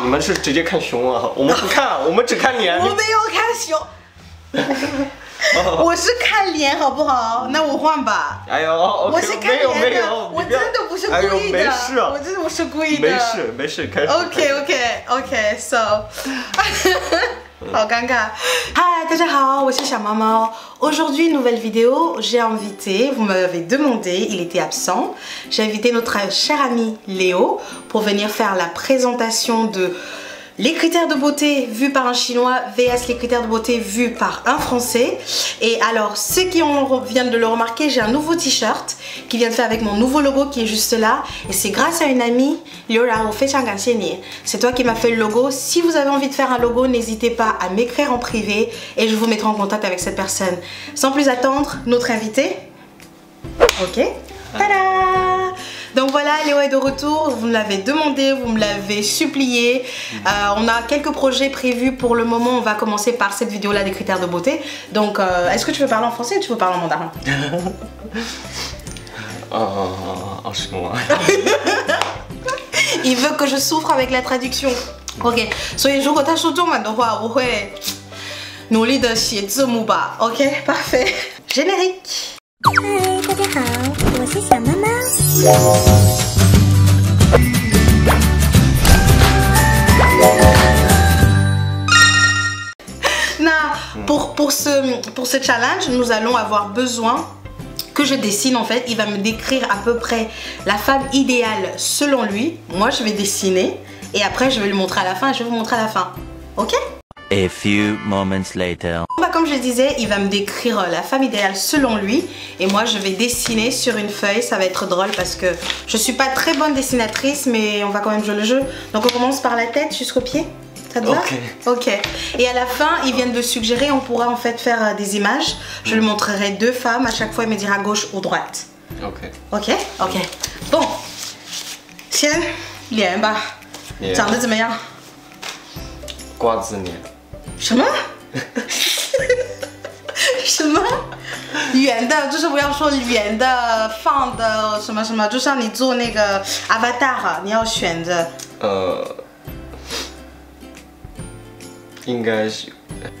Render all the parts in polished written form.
你们是直接看胸啊？我们不看，我们只看脸。 我没有看胸。我是看脸，好不好？那我换吧。 哎呦， 我是看脸的， 没有， 我真的不是故意的。 没事啊， 我真的不是故意的。 没事，开始。 OK，so 好尴尬。Hi， 大家好，我是小猫猫。Aujourd'hui, nouvelle vidéo. J'ai invité, vous m'avez demandé, il était absent. J'ai invité notre cher ami Léo pour venir faire la présentation de les critères de beauté vus par un chinois vs les critères de beauté vus par un français. Et alors, ceux qui viennent de le remarquer, j'ai un nouveau t-shirt qui vient de faire avec mon nouveau logo qui est juste là. Et c'est grâce à une amie, Liora, c'est toi qui m'as fait le logo. Si vous avez envie de faire un logo, n'hésitez pas à m'écrire en privé et je vous mettrai en contact avec cette personne. Sans plus attendre, notre invité. Ok. Tada! Donc voilà, Léo est de retour, vous me l'avez demandé, vous me l'avez supplié. On a quelques projets prévus pour le moment, on va commencer par cette vidéo là des critères de beauté. Donc est-ce que tu veux parler en français ou tu veux parler en mandarin? En chinois. Il veut que je souffre avec la traduction. Ok, 所以如果他说中文的话，我会努力的写字幕吧。OK， parfait. Générique. 嗨，大家好，我是小妈妈。 Pour ce challenge, nous allons avoir besoin que je dessine en fait. Il va me décrire à peu près la femme idéale selon lui. Moi, je vais dessiner et après, je vais lui montrer à la fin et je vais vous montrer à la fin. Ok? A few moments later. Bah, comme je disais, il va me décrire la femme idéale selon lui et moi je vais dessiner sur une feuille. Ça va être drôle parce que je suis pas très bonne dessinatrice mais on va quand même jouer le jeu. Donc on commence par la tête jusqu'aux pieds. Ça te va? Ok. Et à la fin, ils viennent de suggérer, on pourra en fait faire des images. Je lui montrerai deux femmes, à chaque fois il me dira gauche ou droite. Ok. Bon. 先脸吧，长得怎么样？ 瓜子脸。 什么？什么？圆的，就是不要说圆的、放的什么什么，就像你做那个 avatar， 你要选着。 应该是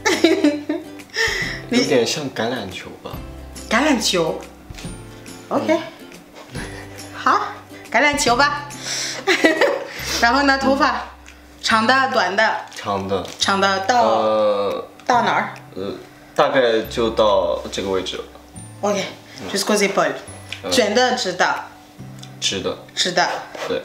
有点像橄榄球吧。 橄榄球。OK。好，橄榄球吧。然后呢，头发长的、短的。长的到哪儿？ 大概就到这个位置了。 OK， jusqu'aux épaules。卷的、直的。直的。 对。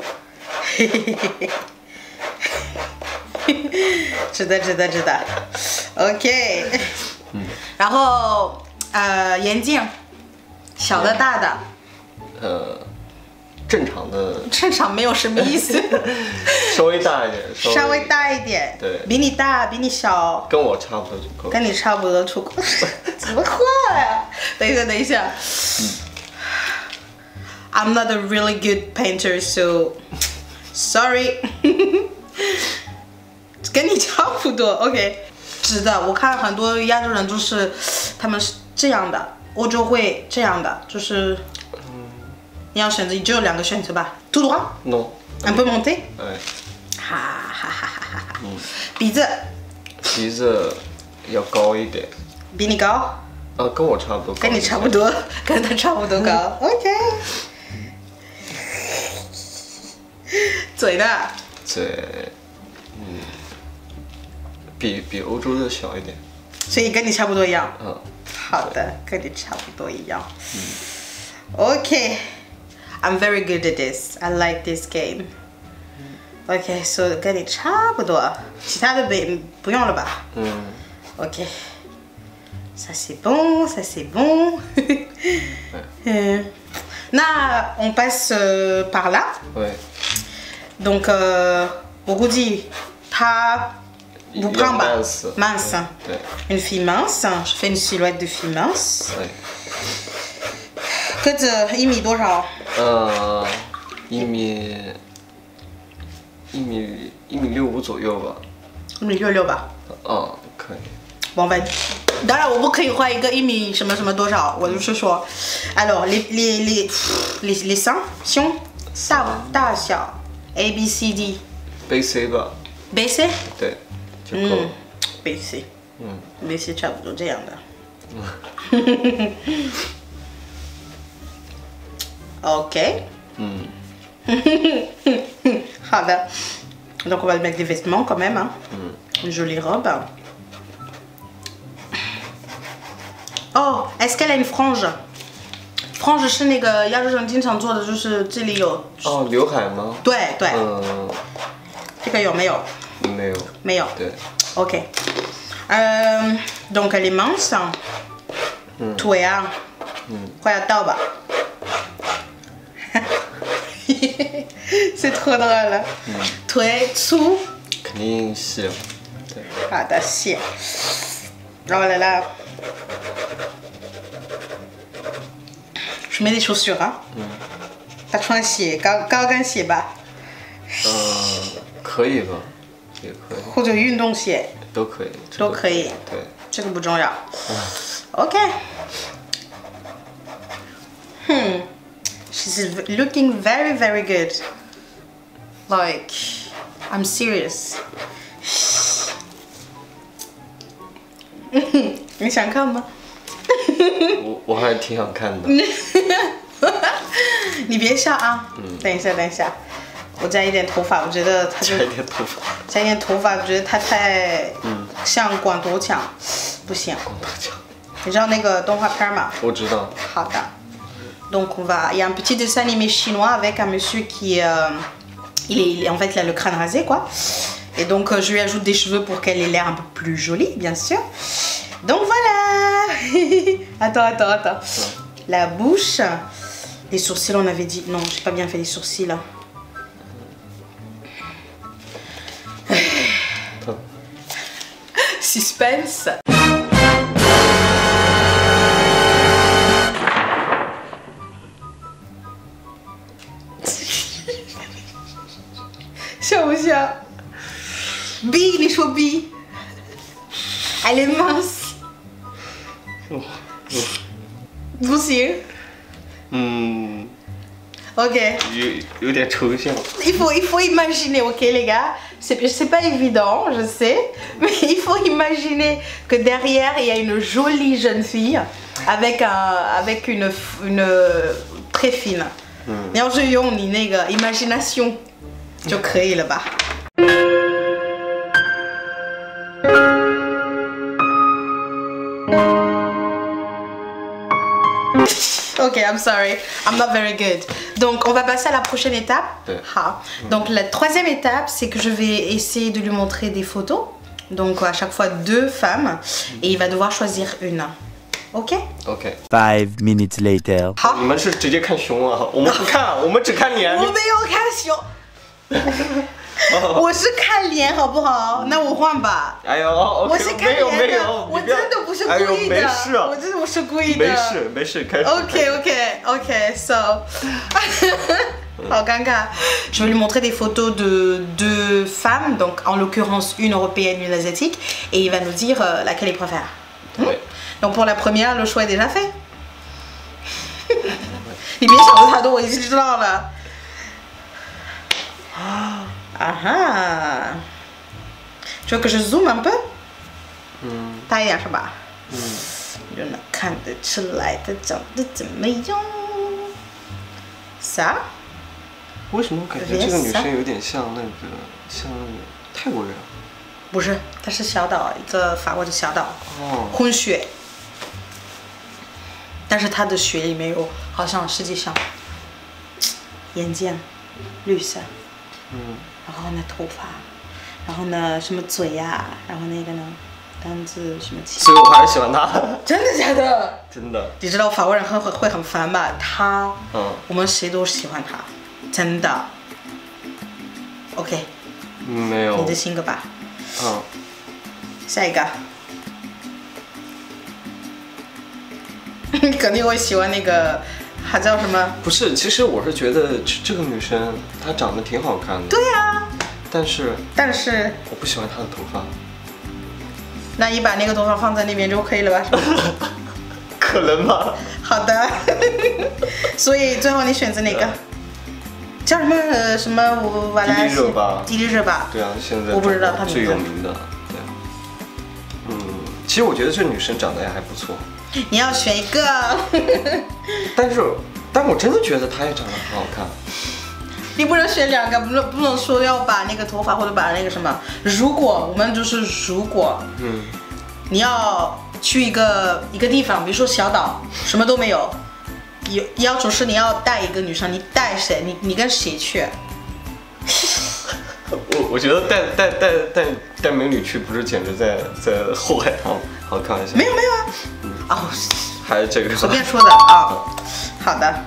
直的。OK。然后眼镜，小的、大的。 正常的。 正常没有什么意思。 稍微大一点。 稍微大一点。 对。 比你大，比你小。 跟我差不多就够。 跟你差不多出口。怎么画呀？等一下。I'm not a really good painter, so sorry. 跟你差不多 ，OK。直的，我看很多亚洲人就是他们是这样的，欧洲会这样的，就是。你要选择，只有两个选择吧。Tout droit? Non. Un peu monté? Ouais. 鼻子。 鼻子要高一点。 比你高？ 跟我差不多高。 跟你差不多，跟他差不多高。OK。嘴呢？ 嘴，比欧洲的小一点。 所以跟你差不多一样。好的，跟你差不多一样。OK。I'm very good at this. I like this game. OK, so 跟你差不多，其他的不用了吧？OK. Ça c'est bon, ça c'est bon. 那on passe par là. Ouais. Donc 我估计她不胖吧？mince. Une fille mince. Je fais une silhouette de fille mince. 个子1米多少 ？1米65左右吧。 1米66吧。 可以。 王白，当然我不可以画一个1米什么什么多少，我就是说 ，alors les seins 胸大小 A B C D。 背 C 吧。 ，basic， 对，就够了。 basic， basic 差不多这样的。OK。好的。Donc on va mettre des vêtements quand même, hein. Une jolie robe. Oh, est-ce qu'elle a une frange? frange 是那个亚洲人经常做的，就是这里有。 哦，刘海吗？ 对对。这个有没有？ 没有。 没有。 对。 OK. Donc elle est mince. 腿啊，快要到吧。C'est trop drôle了。腿粗。 肯定细。对。 好的，细。然后来了。Je mets des chaussures 啊。他穿鞋，高跟鞋吧。 可以吧，也可以。 或者运动鞋。 都可以。 都可以。 对。 这个不重要。OK. She's looking very, very good. Like, I'm serious. 你想看吗？ 我还是挺想看的。 你别笑啊！等一下，等一下，我加一点头发，我觉得他就加一点头发， 加一点头发，我觉得他太像广东腔，不行。 广东腔。 你知道那个动画片吗？ 我知道。 好的。Donc il y a un petit dessin animé chinois avec un monsieur qui en fait il a le crâne rasé quoi. Et donc je lui ajoute des cheveux pour qu'elle ait l'air un peu plus jolie bien sûr. Donc voilà. Attends. La bouche, les sourcils on avait dit non j'ai pas bien fait les sourcils là. Suspense. B, les cheveux B. Elle est mince.不行。Ok. 有点抽象。 Il faut imaginer, ok les gars. C'est pas évident, je sais. Mais il faut imaginer que derrière il y a une jolie jeune fille avec une très fine. 你要是用你那个 imagination 就可以了吧。Ok, I'm sorry, I'm not very good. Donc on va passer à la prochaine étape. Donc la troisième étape, c'est que je vais essayer de lui montrer des photos. Donc à chaque fois 2 femmes et il va devoir choisir une. Ok? Ok. 5 minutes later. 好， 你们是直接看胸啊？我们不看，我们只看脸。 我没有看胸。我是看脸好不好？那我换吧。 哎呦， 我是看脸没有， 的，我真的不是故意的。 没事， 我真的不是故意的。 没事，开始。 Ok, so 好尴尬。Je vais lui montrer des photos de 2 femmes, donc en l'occurrence une européenne, une asiatique, et il va nous dire laquelle il préfère. Ouais. Donc pour la première, le choix est déjà fait. 你别想的太多，我已经知道了。Ah ah. Tu veux que je zoome un peu? 大一点是吧？就能看得出来它长得怎么样。啥？ 为什么我感觉这个女生有点像像泰国人？ 不是，她是小岛，一个法国的小岛。 哦。 混血。但是她的血里面有，好像实际上，眼睛绿色。然后呢，头发，然后呢，什么嘴呀，然后那个呢，单字什么气。 所以我还是喜欢他。 真的假的？ 真的。 你知道法国人会很烦吧？他，我们谁都喜欢他，真的。OK。 没有。 你的性格吧。下一个。你肯定会喜欢那个。还叫什么？ 不是，其实我是觉得这个女生她长得挺好看的。 对呀。但是我不喜欢她的头发。 那你把那个头发放在那边就可以了吧？ 可能吧。 好的。所以最后你选择哪个？ 叫什么什么我完了。 迪丽热巴。 迪丽热巴。 对啊，现在我不知道她最有名的。对啊。其实我觉得这女生长得也还不错。 你要选一个。 但我真的觉得她也长得很好看。 你不能选2个，不能说要把那个头发或者把那个什么。如果我们就是如果，你要去一个地方，比如说小岛，什么都没有，要求是你要带一个女生，你带谁？你跟谁去？ 我觉得带美女去，不是简直在祸害她吗？好，开玩笑。 没有啊。哦， 还是这个。 随便说的啊。好的。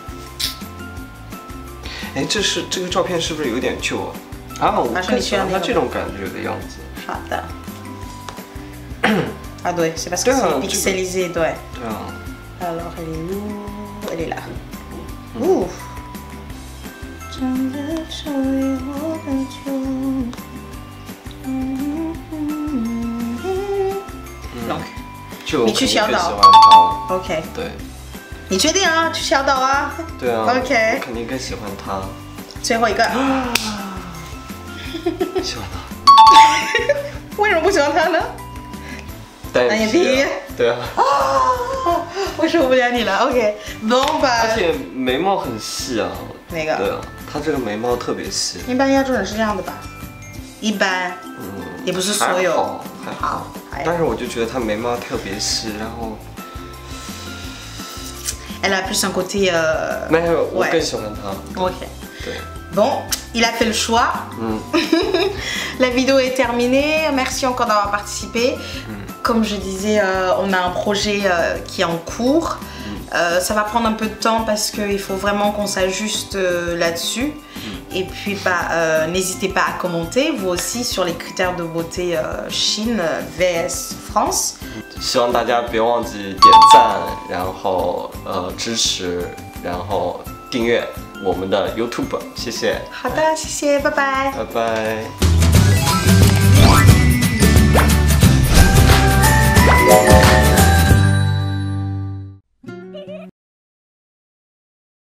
哎，这个照片是不是有点旧啊？我更喜欢它这种感觉的样子。 好的。Ah ouais, c'est parce que c'est pixelisé, ouais. Alors elle est où? Elle est là. Ouh. Donc, 你去小岛。OK。 对。 你确定啊？去小岛啊？ 对啊。 OK。 我肯定更喜欢他。 最后一个。 喜欢他。 为什么不喜欢他呢？单眼皮。 对啊。 我受不了你了。OK。 而且眉毛很细啊。 哪个？ 对啊，他这个眉毛特别细。 一般亚洲人是这样的吧？一般。也不是所有。 还好。但是我就觉得他眉毛特别细，然后。 Elle a plus un côté. 没有，我更喜欢他。 OK。 对。 Bon, il a fait le choix. La vidéo est terminée. Merci encore d'avoir participé. Comme je disais, on a un projet qui est en cours. Ça va prendre un peu de temps parce qu'il faut vraiment qu'on s'ajuste là-dessus. Et puis, n'hésitez pas à commenter, vous aussi, sur les critères de beauté Chine vs France. 希望大家别忘记点赞，然后支持，然后订阅我们的 YouTube， 谢谢。 好的，谢谢，拜拜。 拜拜。